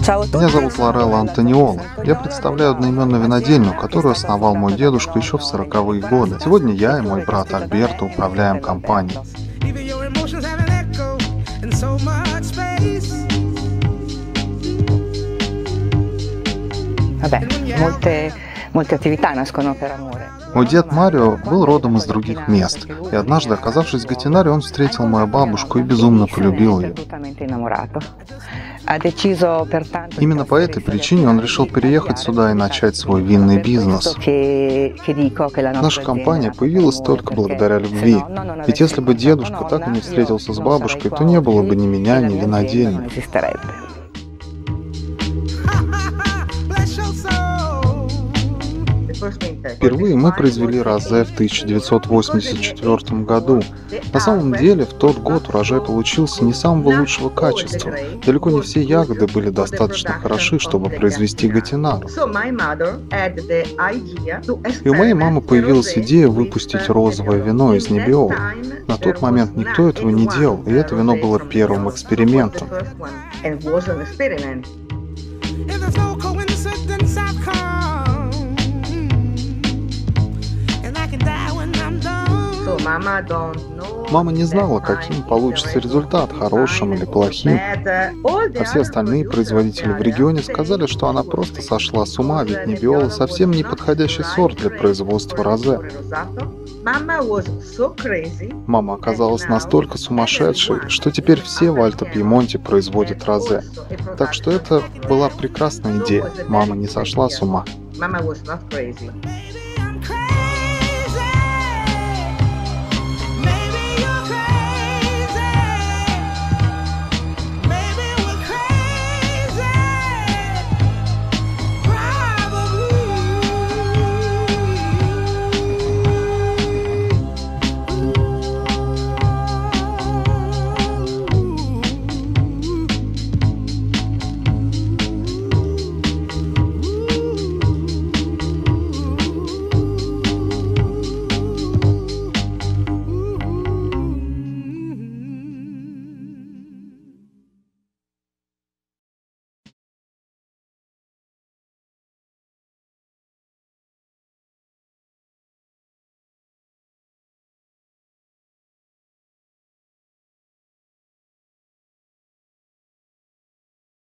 Меня зовут Лорелла Антониола. Я представляю одноименную винодельню, которую основал мой дедушка еще в 40-е годы. Сегодня я и мой брат Альберто управляем компанией. Мой дед Марио был родом из других мест, и однажды, оказавшись в Гатинаре, он встретил мою бабушку и безумно полюбил ее. Именно по этой причине он решил переехать сюда и начать свой винный бизнес. Наша компания появилась только благодаря любви. Ведь если бы дедушка так и не встретился с бабушкой, то не было бы ни меня, ни винодельни. Впервые мы произвели розе в 1984 году. На самом деле, в тот год урожай получился не самого лучшего качества. Далеко не все ягоды были достаточно хороши, чтобы произвести гатинару. И у моей мамы появилась идея выпустить розовое вино из Неббиоло. На тот момент никто этого не делал, и это вино было первым экспериментом. Мама не знала, каким получится результат, хорошим или плохим. А все остальные производители в регионе сказали, что она просто сошла с ума, ведь Неббиоло совсем не подходящий сорт для производства розе. Мама оказалась настолько сумасшедшей, что теперь все в Альто-Пьемонте производят розе. Так что это была прекрасная идея. Мама не сошла с ума.